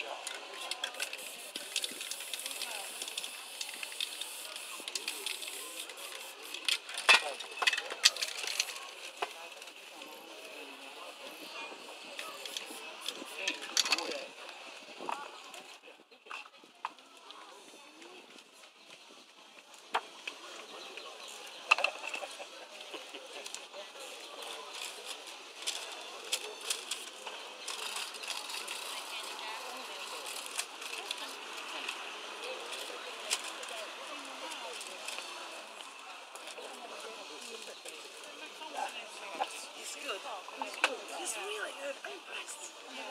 He's really good. I'm impressed.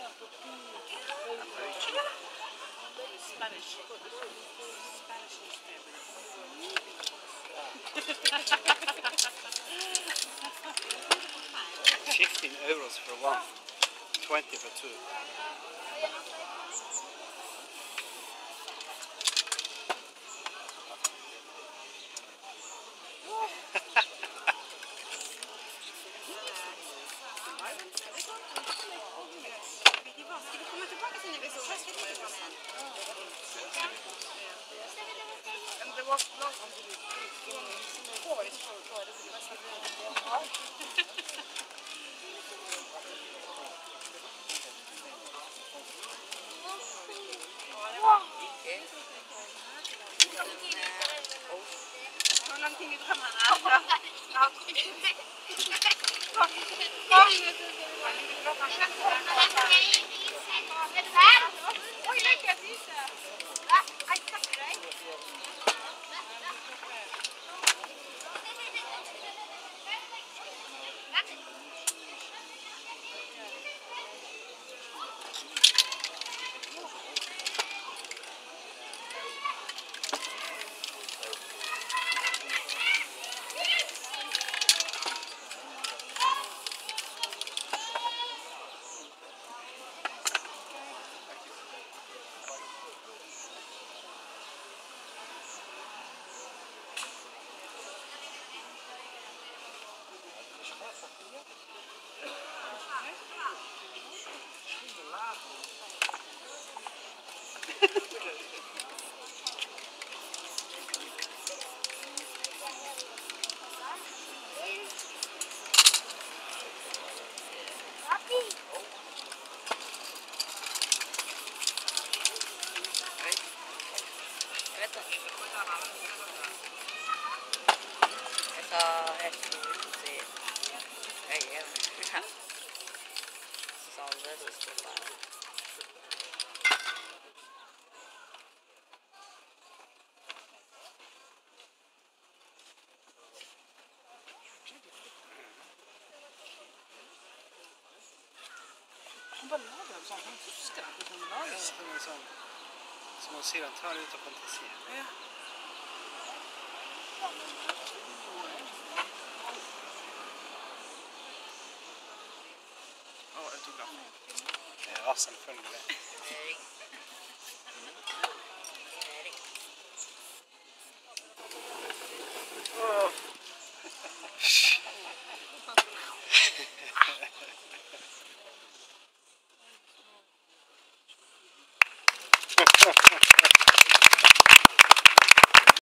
Spanish. Spanish newspaper. 15 euros for one, 20 for two. Det var klart han Hvor lang tid kan man Oi, legg jeg viser. Jeg takker deg. Han bare lager dem sånn, han husker dem hvordan han lager dem. Ja, sånn, som man sier, han tar ut av fantasi. Ja. Autograf. Ja, selvfølgelig.